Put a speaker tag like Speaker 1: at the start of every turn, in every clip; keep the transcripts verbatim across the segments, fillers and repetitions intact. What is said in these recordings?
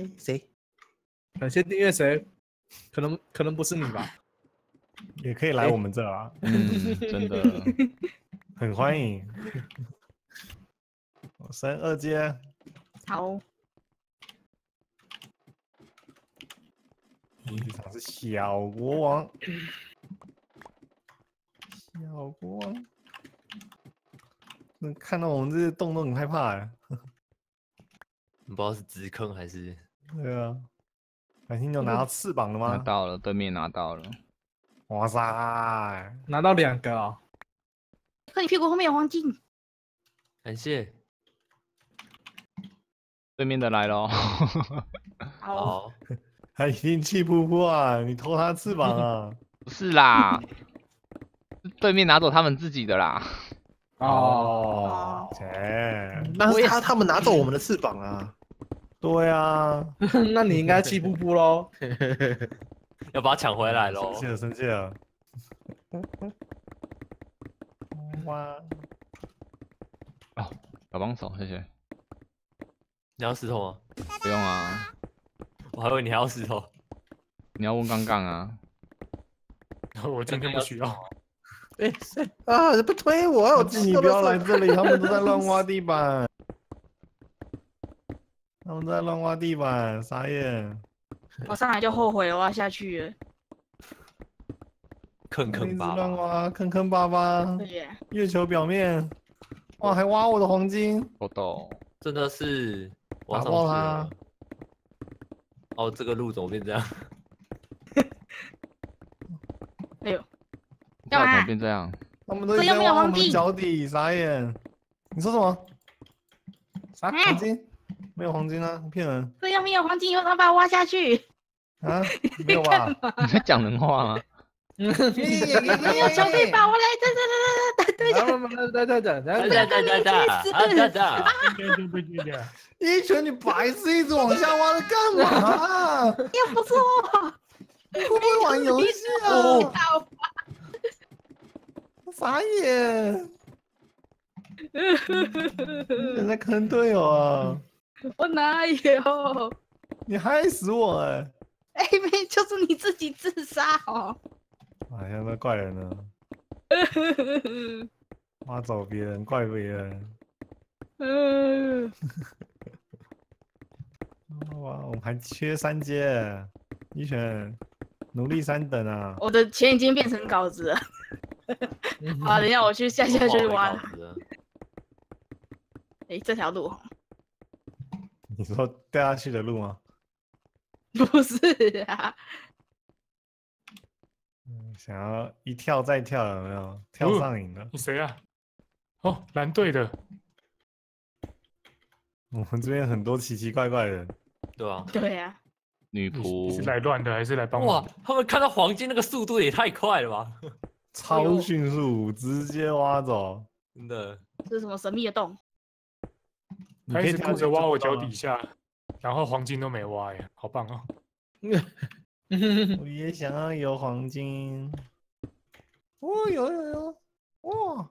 Speaker 1: 哎，谁？
Speaker 2: 感谢订阅谁？可能可能不是你吧？
Speaker 3: 也可以来我们这啊，
Speaker 4: 嗯，真的
Speaker 3: 很欢迎。我升二阶，
Speaker 5: 好，
Speaker 3: 第一场是小国王，小国王，能看到我们这些动都很害怕哎。
Speaker 1: 不知道是直坑还是
Speaker 3: 对啊，感谢你有拿到翅膀了
Speaker 4: 拿
Speaker 3: 吗？
Speaker 4: 到了，对面拿到了。
Speaker 3: 哇塞！
Speaker 2: 拿到两个啊！
Speaker 5: 可你屁股后面有黄金。
Speaker 1: 感谢。
Speaker 4: 对面的来喽。
Speaker 5: 好，
Speaker 1: 好，
Speaker 3: 还一定气噗噗啊！你偷他翅膀啊！
Speaker 4: 不是啦，对面拿走他们自己的啦。
Speaker 2: 哦，
Speaker 3: 切，
Speaker 1: 那是他他们拿走我们的翅膀啊！
Speaker 3: 对啊，
Speaker 2: 那你应该气噗噗喽。
Speaker 1: 要把它抢回来喽
Speaker 3: 生！气了，生气了！哇，
Speaker 4: 哦，小帮手，谢谢。
Speaker 1: 你要石头吗？
Speaker 4: 不用啊，
Speaker 1: 我还以为你还要石头。
Speaker 4: 你要问杠杠啊。
Speaker 6: 我今天不需要。
Speaker 1: 哎，啊！不推我，我
Speaker 3: 你不要来这里，他们都在乱挖地板，他们都在乱挖地板，傻眼！
Speaker 5: 我上来就后悔了，我要下去了。
Speaker 1: 坑坑
Speaker 3: 一直
Speaker 1: 巴巴。
Speaker 3: 乱挖，坑坑巴巴，
Speaker 5: 对耶，
Speaker 3: 月球表面，哇，还挖我的黄金，
Speaker 4: 豆豆，
Speaker 1: 真的是往
Speaker 3: 打
Speaker 1: 上去
Speaker 3: 爆他
Speaker 1: 了！哦，这个路怎么变这样？
Speaker 5: 哎呦，
Speaker 4: 干嘛
Speaker 5: 干嘛？
Speaker 4: 变这样？
Speaker 3: 他们都一直在挖我们的脚底，傻眼！你说什么？
Speaker 2: 啥
Speaker 5: 嗯
Speaker 3: 黄金？没有黄金啊，骗人
Speaker 5: 这要没有黄金，以后他把我挖下去。
Speaker 3: 啊！没有吧？
Speaker 4: 你在讲人话吗？
Speaker 5: 没有小弟把我来，对对对对对对，
Speaker 2: 来来来来来来
Speaker 1: 哒哒哒哒哒哒哒！
Speaker 6: 对对对对，
Speaker 3: 一拳你白痴，一直往下挖的干嘛？
Speaker 5: 又不是我，
Speaker 3: 会不会玩游戏
Speaker 5: 哦
Speaker 3: 啊？傻眼！你在坑队友啊！
Speaker 5: 我哪有？
Speaker 3: 你害死我哎！
Speaker 5: 哎，没，就是你自己自杀哦。
Speaker 3: 哎呀，那怪人呢？挖走别人，怪别人。
Speaker 5: 嗯，
Speaker 3: 哇，我们还缺三阶，一拳努力三等啊！
Speaker 5: 我的钱已经变成稿子了。好，等一下我去下下去挖。哎，这条路
Speaker 3: 你说掉下去的路吗？
Speaker 5: 不是啊，
Speaker 3: 嗯，想要一跳再跳，有没有？跳上瘾了。
Speaker 6: 你谁啊？哦，蓝队的。
Speaker 3: 我们这边很多奇奇怪怪的人。
Speaker 1: 对啊。
Speaker 5: 对啊。
Speaker 4: 女
Speaker 6: 你是
Speaker 4: 仆，
Speaker 6: 来乱的还是来帮忙
Speaker 1: 哇，他们看到黄金那个速度也太快了吧！
Speaker 3: 超迅速，直接挖走。
Speaker 1: 真的。
Speaker 5: 这是什么神秘的洞？
Speaker 6: 他一直顾着挖我脚底
Speaker 3: 下。
Speaker 6: 下，然后黄金都没挖耶，好棒哦！
Speaker 3: 我也想要有黄金。哦，有有有，哇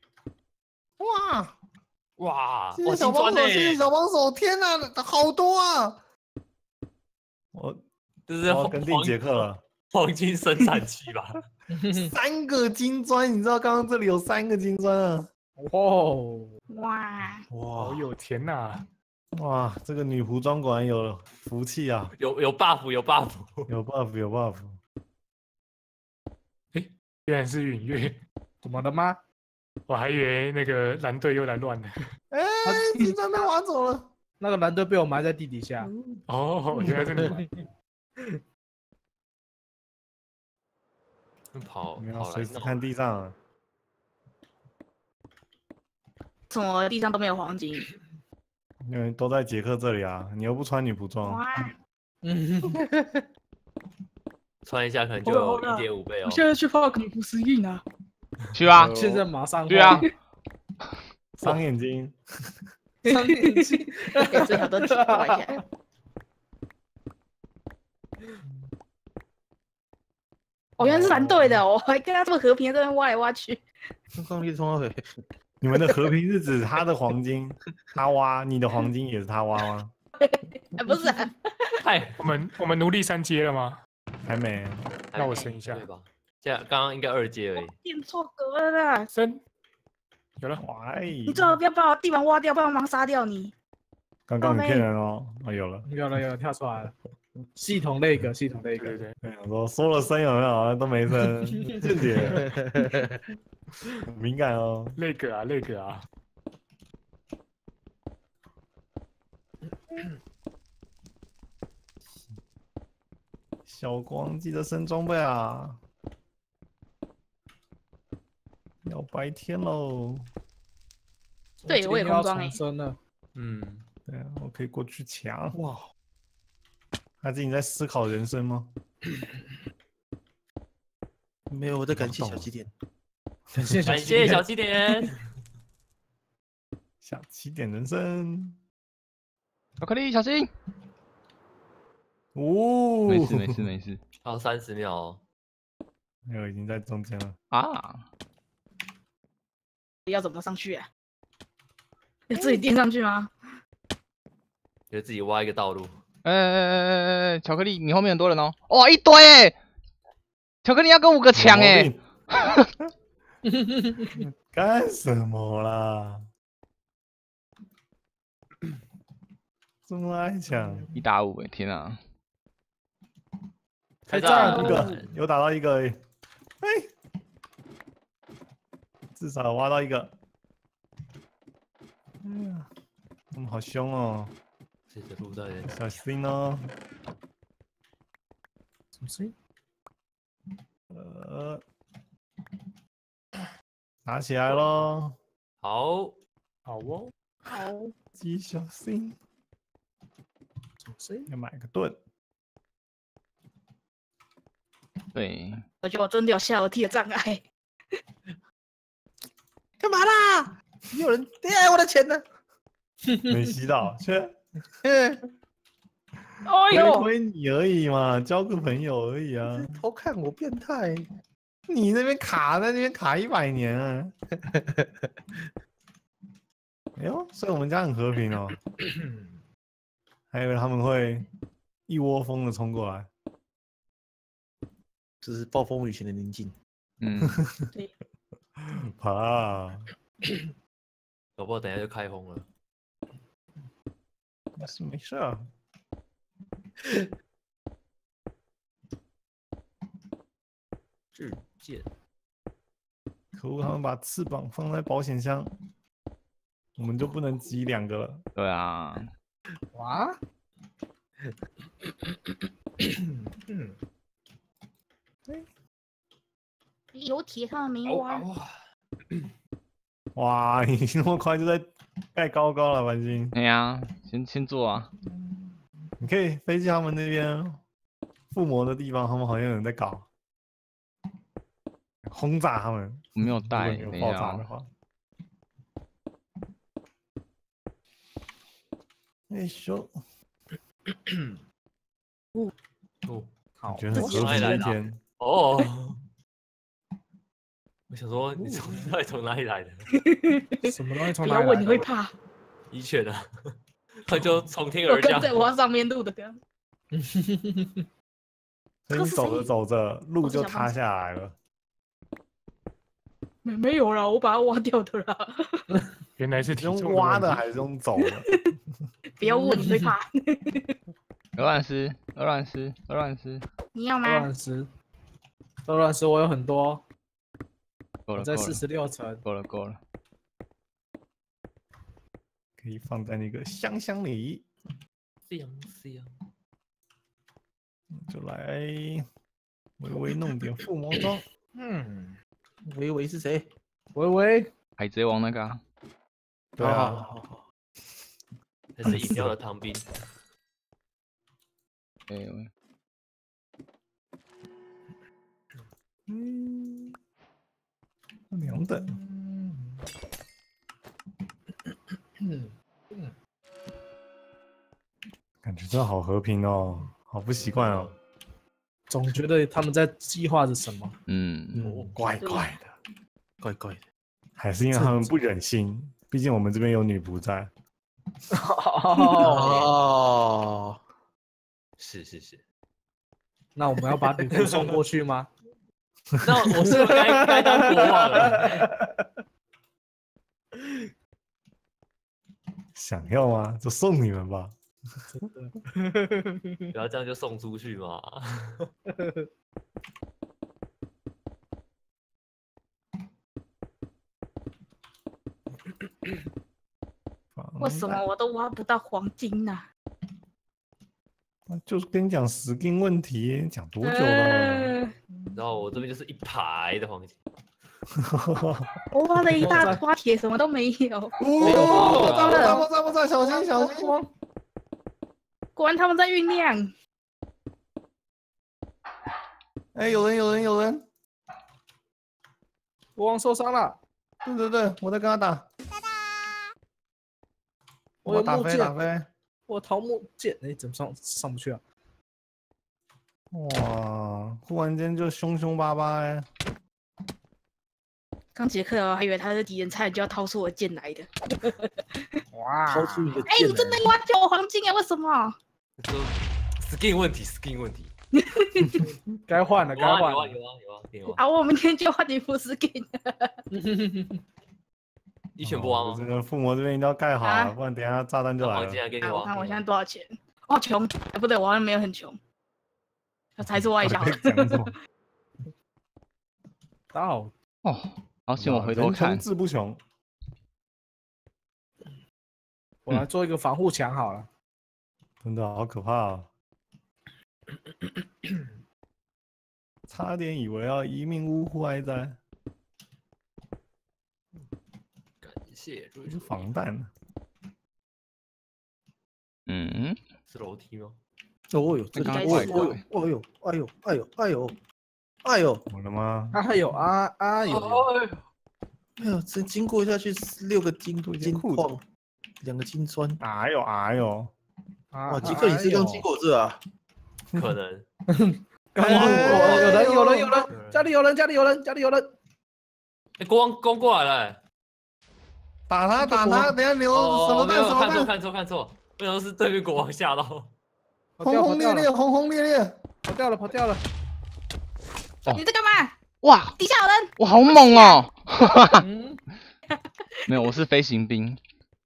Speaker 3: 哇
Speaker 1: 哇！
Speaker 3: 谢谢小帮手，谢谢小帮手！天哪，好多啊！我
Speaker 1: 这是
Speaker 3: 我跟定杰克了。
Speaker 1: 黄金生产器吧？
Speaker 3: 三个金砖，你知道刚刚这里有三个金砖啊！
Speaker 2: 哦，
Speaker 5: 哇
Speaker 3: 哇，
Speaker 6: 好有钱呐！
Speaker 3: 哇，这个女仆装果然有福气啊！
Speaker 1: 有有 buff 有 buff
Speaker 3: 有 buff 有 buff。
Speaker 6: 哎，竟然是允月，
Speaker 2: 怎么了吗？
Speaker 6: 我还以为那个蓝队又来乱了。
Speaker 3: 哎，金砖被挖走了。
Speaker 2: 那个蓝队被我埋在地底下。
Speaker 6: 哦，原来是你们。
Speaker 1: 跑
Speaker 3: 你要
Speaker 1: 跑来弄
Speaker 3: 随时看地上啊。
Speaker 5: 怎么地上都没有黄金？
Speaker 3: 因为都在杰克这里啊，你又不穿女仆装。
Speaker 5: 哇！
Speaker 2: 嗯，
Speaker 1: 穿一下可能就有一点五倍哦
Speaker 5: 我。现在去画恐怖实印啊！
Speaker 4: 去啊，
Speaker 2: 现在马上
Speaker 4: 去啊！
Speaker 3: 伤眼睛。
Speaker 2: 伤眼睛。
Speaker 5: 哎，这条都挺快一下。我原来是蓝队的，我还跟他这么和平，在那边挖来挖去。
Speaker 1: 上力冲回。
Speaker 3: 你们的和平是指他的黄金，他挖，你的黄金也是他挖吗？
Speaker 5: 哎，不是啊，
Speaker 1: 太
Speaker 6: 我们我们奴隶三阶了吗？
Speaker 3: 还没。
Speaker 6: 那我升一下
Speaker 1: 对吧？现在刚刚应该二阶而已。
Speaker 5: 变错格了啦！
Speaker 6: 升，有了。
Speaker 3: 喂，
Speaker 5: 你最好不要把我地板挖掉，不然我马上杀掉你。
Speaker 3: 刚刚你骗人哦，哦有了。
Speaker 2: 有了有了，跳出来了。系统那个，系统那个。
Speaker 6: 对对对，
Speaker 3: 对，我说说了声有没有？都没声，间谍，很敏感哦。
Speaker 6: 那个啊，那个啊，
Speaker 3: 小光记得升装备啊！要白天喽。
Speaker 5: 对我也空装
Speaker 2: 哎。
Speaker 5: 欸
Speaker 2: 重生了。
Speaker 1: 嗯，
Speaker 3: 对啊，我可以过去抢。
Speaker 2: 哇，
Speaker 3: 他自己在思考人生吗？
Speaker 7: 没有，我在感谢小鸡点。
Speaker 2: 感谢
Speaker 1: 感谢小鸡点。
Speaker 3: 小起点人生。
Speaker 4: 巧克力小心，
Speaker 3: 哦，
Speaker 4: 没事没事没事
Speaker 1: 还有三十秒哦。
Speaker 3: 没有，已经在中间了。
Speaker 4: 啊！
Speaker 5: 要怎么上去啊？要自己垫上去吗？
Speaker 1: 就自己挖一个道路。
Speaker 4: 哎哎哎哎，巧克力，你后面很多人哦，哇一堆哎！巧克力要跟五个抢哎！
Speaker 3: 干什么啦？这么爱抢？
Speaker 4: 一打五哎，天啊！
Speaker 2: 开
Speaker 3: 战
Speaker 2: 战
Speaker 3: 一个，有打到一个而已。哎，至少挖到一个。哎呀，他们好凶哦！
Speaker 1: 这个路在
Speaker 3: 小心哦。
Speaker 2: 什么声音？
Speaker 3: 呃，打起来喽！
Speaker 1: 好，
Speaker 6: 好哦，
Speaker 5: 好，
Speaker 3: 鸡小心，
Speaker 2: 什么声音？
Speaker 3: 要买个盾。
Speaker 4: 对，
Speaker 5: 我觉得我真的有下楼梯的障碍。
Speaker 7: 干嘛啦？有人，哎，我的钱呢？
Speaker 3: 没吸到，却
Speaker 5: 哎呦，
Speaker 3: 亏你而已嘛，交个朋友而已啊。
Speaker 7: 偷看我变态。
Speaker 3: 你那边卡在那边卡一百年啊！哎呦，所以我们家很和平哦。还以为他们会一窝蜂的冲过来。
Speaker 7: 这是暴风雨前的宁静。
Speaker 4: 嗯，
Speaker 3: 怕，
Speaker 1: 搞不好等一下就开轰了。
Speaker 3: 没事没事啊。
Speaker 1: 日剑，
Speaker 3: 可恶，他们把翅膀放在保险箱，我们就不能集两个了。
Speaker 4: 对啊，
Speaker 2: 哇，
Speaker 5: 有铁看到没有啊？
Speaker 3: 哇，你那么快就在盖高高了，繁星。
Speaker 4: 哎呀，先先做啊，
Speaker 3: 你可以飞去他们那边附魔的地方，他们好像有人在搞，轰炸他们。
Speaker 4: 我没有
Speaker 3: 如果
Speaker 4: 带，
Speaker 3: 你有
Speaker 4: 等一下哦。
Speaker 3: 爆炸的话。哎咻，
Speaker 1: 哦，
Speaker 2: 好
Speaker 3: 我觉得很和平的一天。
Speaker 1: 哦，我想说你从到底从哪里来的？
Speaker 2: 什么东西从
Speaker 5: 不要问，
Speaker 2: 哪里来的？
Speaker 5: 你会怕。
Speaker 1: 一拳啊，他就从天
Speaker 5: 我
Speaker 1: 而降。
Speaker 5: 跟在我上面录的，这样。
Speaker 3: 所以你走着走着，路就塌下来了。
Speaker 5: 没没有啦，我把它挖掉的啦。
Speaker 6: 原来是体
Speaker 3: 用
Speaker 6: 重
Speaker 3: 挖的
Speaker 6: 问题
Speaker 3: 还是用走的？
Speaker 5: 不要问，你会怕。
Speaker 4: 鹅卵石，鹅卵石，鹅卵石，
Speaker 2: 多
Speaker 5: 你要吗？
Speaker 2: 卵石，多卵石我有很多，我
Speaker 4: 够了，够了，
Speaker 2: 在四十六层。
Speaker 4: 够了，够了。
Speaker 3: 可以放在那个箱箱里，
Speaker 1: 香香，
Speaker 3: 就来微微弄点附魔装。
Speaker 2: 嗯，
Speaker 7: 维维是谁？
Speaker 2: 喂喂，
Speaker 4: 海贼王那个啊，
Speaker 3: 对啊，
Speaker 7: 好好好好
Speaker 1: 这是饮料的糖冰。
Speaker 4: 哎，
Speaker 3: 嗯，两等。
Speaker 2: 嗯，
Speaker 3: 感觉真的好和平哦，好不习惯哦。
Speaker 2: 总觉得他们在计划着什么。
Speaker 4: 嗯，
Speaker 3: 嗯，怪怪的，
Speaker 7: 怪怪的。
Speaker 3: 还是因为他们不忍心，毕竟我们这边有女仆在。
Speaker 7: 哦，
Speaker 1: 是是是。
Speaker 2: 那我们要把女仆送过去吗？
Speaker 1: 那我是不是该该当国王了？
Speaker 3: 想要吗？就送你们吧。
Speaker 1: 然后这样就送出去嘛。
Speaker 5: 为什么我都挖不到黄金呢、啊？
Speaker 3: 就是跟你讲skin问题，讲多久了？
Speaker 5: 呃、
Speaker 1: 然后我这边就是一排的黄金。
Speaker 5: 我挖了一大挖铁，什么都没有。
Speaker 3: 哦，爆炸爆炸爆炸爆炸！小心小心！
Speaker 5: 果然他们在酝酿。
Speaker 3: 哎，有人有人有人！
Speaker 2: 国王受伤了。
Speaker 3: 对对对，我在跟他打。
Speaker 2: 我有
Speaker 3: 打
Speaker 2: 木剑，
Speaker 3: 飞打飞。
Speaker 2: 我桃木剑，哎，怎么上上不去啊？
Speaker 3: 哇，忽然间就凶凶巴巴哎！
Speaker 5: 刚杰克还以为他是敌人，差点就要掏出我剑来的。
Speaker 2: 哇！
Speaker 7: 掏出一个
Speaker 5: 哎、
Speaker 7: 剑
Speaker 5: 你真的挖掉我黄金啊？为什么？
Speaker 1: 说 skin 问题 ，skin 问题。
Speaker 2: 该换了，该
Speaker 1: 有啊
Speaker 2: 换了。
Speaker 1: 有啊有啊有啊有啊。
Speaker 5: 好，我明天就换你副 skin。
Speaker 1: 一拳不挖吗？
Speaker 3: 这个附魔这边一定要盖好
Speaker 5: 啊
Speaker 3: 了，不然等一下炸弹就来了
Speaker 1: 黄金。还给你
Speaker 5: 啊，我
Speaker 1: 挖。
Speaker 5: 看我现在多少钱？哦，穷，哎，不对，我好像没有很穷，才是挖一下好了。
Speaker 3: 讲什么？
Speaker 2: 到
Speaker 4: 哦，好险我回头看
Speaker 3: 人，志不穷。
Speaker 2: 我来做一个防护墙好了。
Speaker 3: 真的好可怕啊！差点以为要一命呜呼哀哉。
Speaker 1: 感谢
Speaker 3: 这是防弹。
Speaker 4: 嗯，
Speaker 1: 是楼梯吗？
Speaker 7: 哦哟，这里
Speaker 4: 刚刚
Speaker 7: 哦
Speaker 5: 怪
Speaker 7: 哟哦哟哎呦哎呦哎呦哎呦
Speaker 3: 我了吗？
Speaker 2: 啊，还有啊啊有有，
Speaker 7: 哎呦，这经过下去六个金金
Speaker 3: 裤子
Speaker 7: 矿，两个金砖。
Speaker 3: 哎呦哎呦！
Speaker 2: 啊
Speaker 7: 哇，杰克，你是刚经过这啊？
Speaker 1: 可能。
Speaker 2: 刚刚我有人有人有人，家里有人家里有人家里有人。
Speaker 1: 哎，国王攻过来了。
Speaker 3: 打他打他！等下留什么
Speaker 1: 哦，没有
Speaker 3: 弹什么弹？
Speaker 1: 看错看错看错，为什么是对面国王吓到？
Speaker 3: 轰轰烈烈，轰轰烈烈！
Speaker 2: 跑掉了跑掉了。
Speaker 5: 你在干嘛？
Speaker 4: 哇
Speaker 5: 底下有人。
Speaker 4: 哇，好猛哦！
Speaker 2: 嗯，
Speaker 4: 没有，我是飞行兵。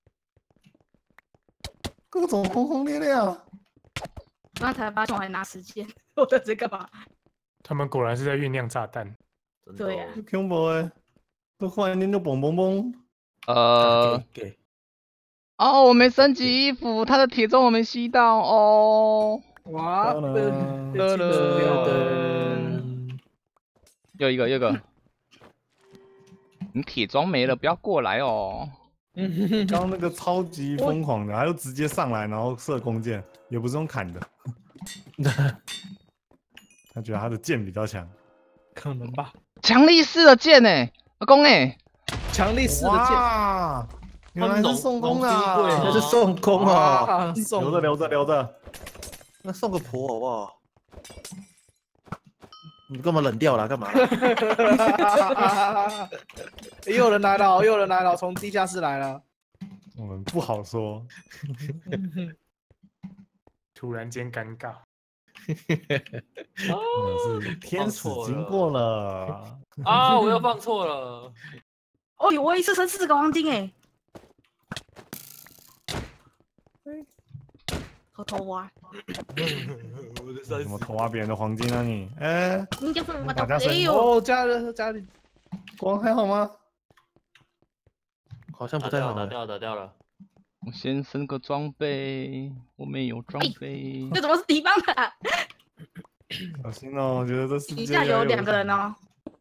Speaker 3: 各种轰轰烈烈啊！
Speaker 5: 刚才发现我还拿时间，我在这干嘛？
Speaker 6: 他们果然是在酝酿炸弹。
Speaker 1: 真的
Speaker 5: 对呀、
Speaker 3: 这恐怖哎！这忽然间就嘣嘣嘣！
Speaker 4: 呃，
Speaker 7: 给给
Speaker 4: 哦，我没升级衣服，他的铁装我没吸到哦。
Speaker 2: 哇，
Speaker 3: 噔
Speaker 2: 被
Speaker 3: 噔
Speaker 2: 被清除掉了。
Speaker 7: 噔，
Speaker 4: 又一个，又一个。你铁装没了，不要过来哦。
Speaker 2: 嗯，
Speaker 3: 刚刚那个超级疯狂的，他就直接上来，然后射弓箭，也不是用砍的。他觉得他的剑比较强。
Speaker 2: 可能吧。
Speaker 4: 强力式的剑哎，阿公哎，
Speaker 2: 强力式的剑。
Speaker 3: 哇！原来是送弓的啊，
Speaker 1: 农农机会
Speaker 7: 那是送弓啊！
Speaker 2: 啊，送
Speaker 3: 留着留着留着。
Speaker 7: 那送个婆好不好？你干嘛冷掉了？干嘛啦？
Speaker 2: 又有人来了，又有人来了，从地下室来了。
Speaker 3: 我们不好说。
Speaker 6: 突然间尴尬，
Speaker 3: 可能是天使经过了。
Speaker 1: 啊！我又放错了。
Speaker 5: 哦，我一次升四个黄金哎。偷偷挖，
Speaker 1: 我的三
Speaker 3: 怎么偷挖别人的黄金啊你？哎，
Speaker 5: 你就是我的
Speaker 3: 大家声音
Speaker 5: 队友。
Speaker 2: 哦，家里家里
Speaker 3: 光还好吗？
Speaker 7: 好像不
Speaker 1: 打掉了，打
Speaker 7: 太好欸。
Speaker 1: 掉了，打掉了。
Speaker 4: 我先升个装备，我没有装备。
Speaker 5: 这怎么是敌方的、啊？
Speaker 3: 小心哦，我觉得这世界
Speaker 5: 底下有两个人哦。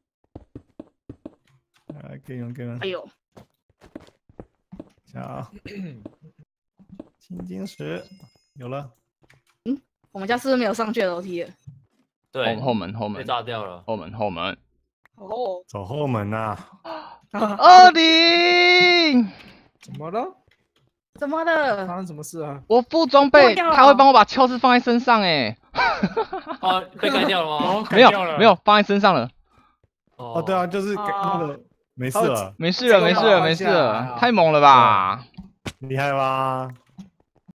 Speaker 3: 哎，给你们给你们
Speaker 5: 哎，呦，
Speaker 3: 下啊！青金石有了，
Speaker 5: 我们家是不是没有上去的楼梯了？
Speaker 1: 对，
Speaker 4: 后后门后
Speaker 1: 被
Speaker 4: 门
Speaker 1: 炸掉了。
Speaker 4: 后门后门。
Speaker 5: 哦，
Speaker 3: 走后门呐。
Speaker 4: 二零，
Speaker 2: 怎么了？
Speaker 5: 怎么了？
Speaker 2: 发生什么事啊？
Speaker 4: 我副装备
Speaker 5: 脱掉了
Speaker 4: 他会帮我把鞘师放在身上哎，
Speaker 1: 啊，被干掉了吗？
Speaker 6: 哦，
Speaker 4: 没有
Speaker 6: 改掉了
Speaker 4: 没有放在身上了，
Speaker 3: 哦，对啊，就是给那个没事了，
Speaker 4: 没事了没事了没事
Speaker 2: 这个
Speaker 4: 了，
Speaker 2: 好
Speaker 4: 太猛了吧！
Speaker 3: 厉害吧？